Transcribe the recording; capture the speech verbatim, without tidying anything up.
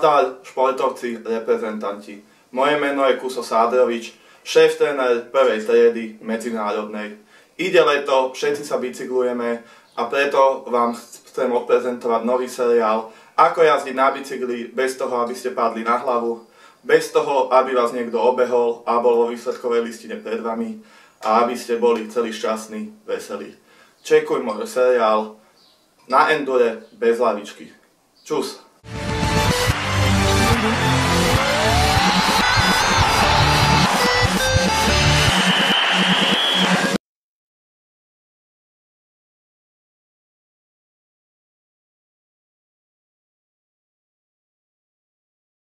Nazdar, športovci, reprezentanti. Moje meno je Kuso Sádrovič, šéf-tréner prvej triedy medzinárodnej. Ide leto, všetci sa bicyklujeme a preto vám chcem odprezentovať nový seriál Ako jazdiť na bicykli bez toho, aby ste padli na hlavu, bez toho, aby vás niekto obehol a bol vo výsledkovej listine pred vami a aby ste boli celý šťastní, veselí. Čekuj môj seriál na endure bez hlavičky. Čus!